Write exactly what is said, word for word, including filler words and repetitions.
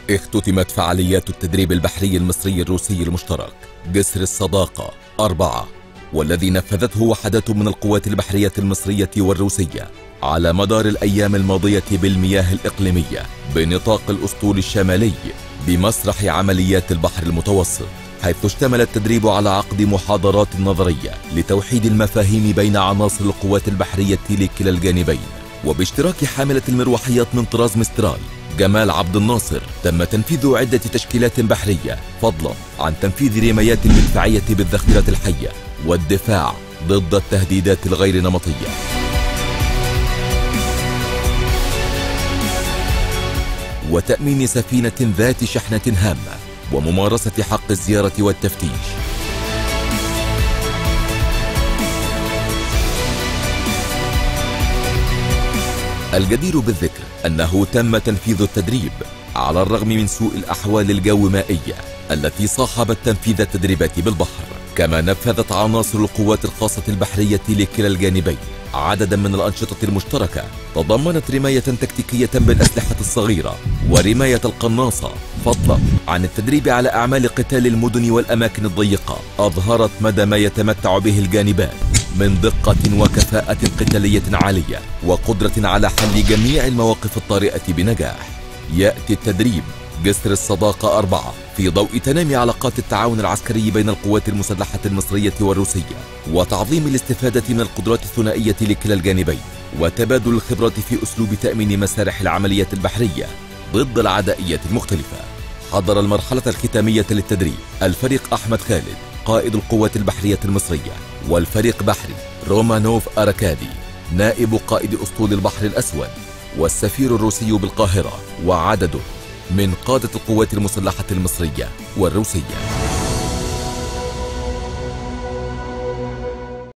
اختتمت فعاليات التدريب البحري المصري الروسي المشترك جسر الصداقة أربعة، والذي نفذته وحدات من القوات البحرية المصرية والروسية على مدار الأيام الماضية بالمياه الإقليمية بنطاق الأسطول الشمالي بمسرح عمليات البحر المتوسط، حيث اشتمل التدريب على عقد محاضرات نظرية لتوحيد المفاهيم بين عناصر القوات البحرية لكلا الجانبين. وباشتراك حاملة المروحيات من طراز مسترال جمال عبد الناصر، تم تنفيذ عدة تشكيلات بحرية، فضلا عن تنفيذ رمايات المدفعية بالذخيرة الحية والدفاع ضد التهديدات الغير نمطية. وتأمين سفينة ذات شحنة هامة، وممارسة حق الزيارة والتفتيش. الجدير بالذكر أنه تم تنفيذ التدريب على الرغم من سوء الأحوال الجومائية التي صاحبت تنفيذ التدريبات بالبحر. كما نفذت عناصر القوات الخاصة البحرية لكلا الجانبين عددا من الأنشطة المشتركة تضمنت رماية تكتيكية بالأسلحة الصغيرة ورماية القناصة، فضلا عن التدريب على أعمال قتال المدن والأماكن الضيقة. أظهرت مدى ما يتمتع به الجانبان من دقة وكفاءة قتالية عالية وقدرة على حل جميع المواقف الطارئة بنجاح. يأتي التدريب جسر الصداقة أربعة في ضوء تنامي علاقات التعاون العسكري بين القوات المسلحة المصرية والروسية، وتعظيم الاستفادة من القدرات الثنائية لكلا الجانبين، وتبادل الخبرات في أسلوب تأمين مسارح العمليات البحرية ضد العدائيات المختلفة. حضر المرحلة الختامية للتدريب الفريق أحمد خالد قائد القوات البحرية المصرية، والفريق بحري رومانوف أراكادي نائب قائد أسطول البحر الأسود، والسفير الروسي بالقاهرة، وعدد من قادة القوات المسلحة المصرية والروسية.